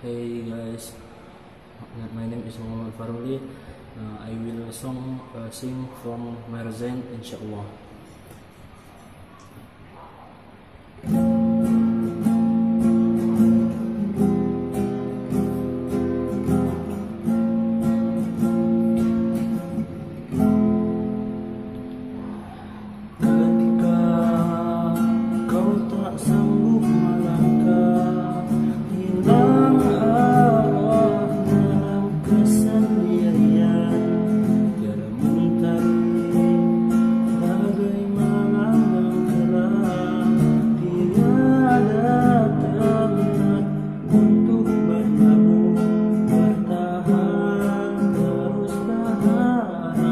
Hey guys, my name is Maher Fachrulli. I will sing from Maher Zain, Insya Allah. Ketika kau tak sanggup melangkah, hilang arah dalam kesendirian, tiada mentari bagaimana menggelar, tiada tempat untuk berlabuh, bertahan terus berharap.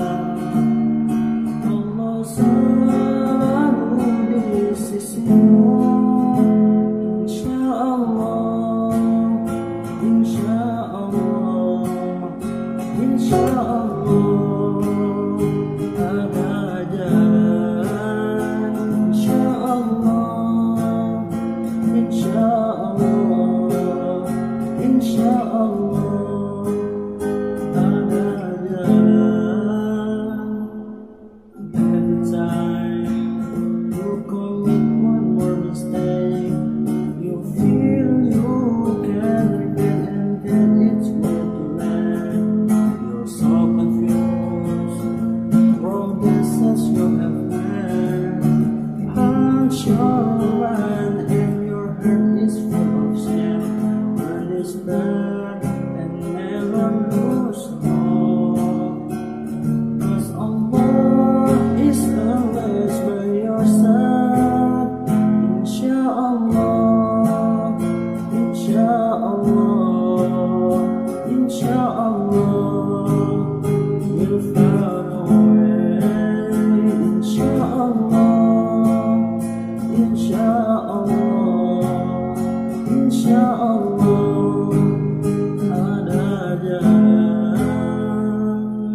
Allah selalu di sisimu. Insya Allah, Insya Allah, Insya Allah, ada jalan. Insya Allah, Insya Allah, Insya Allah, ada jalan. Every time you commit one more mistake, you feel you can regret and that it's way too late. You're so confused from the sense you have made. Punch your mind and your heart is full of shame. Learn this bad and never lose hope. 'Cause Allah is always by your side. Insya Allah, Insya Allah, Insya Allah, you'll find a way. Insya Allah, Insya Allah, Insya Allah, ada jalan.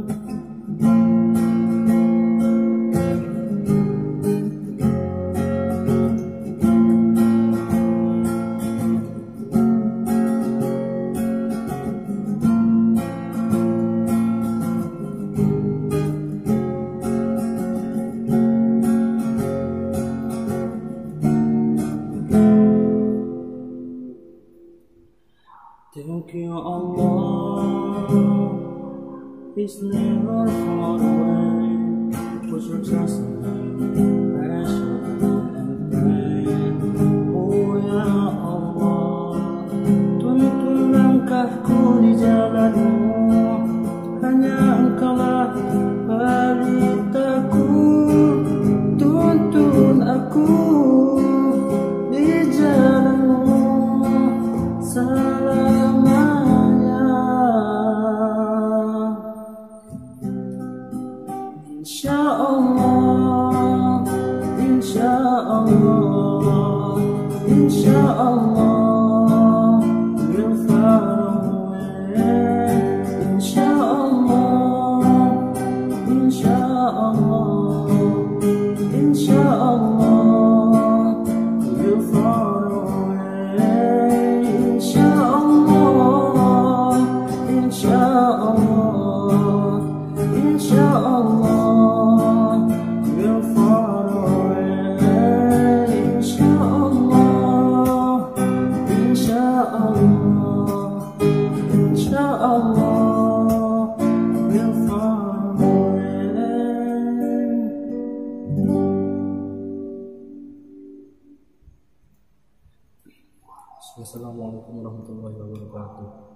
Thank you, Allah. It's never far away. Put your trust in Him, passion and pray. Oh ya Allah, tuntun langkahku di jalanmu. Hanya Engkaulah pelitaku. Tuntun aku di jalanmu selamanya. Insya Allah, Insya Allah, Insya Allah, we'll find a way. Insya Allah, Insya Allah, Insya Allah, we'll find a way. Insya Allah, Insya Allah, Insya Allah, we'll find a way. Insya Allah, Insya Allah, Insya Allah, we'll find a way. Wassalamualaikum warahmatullahi wabarakatuh.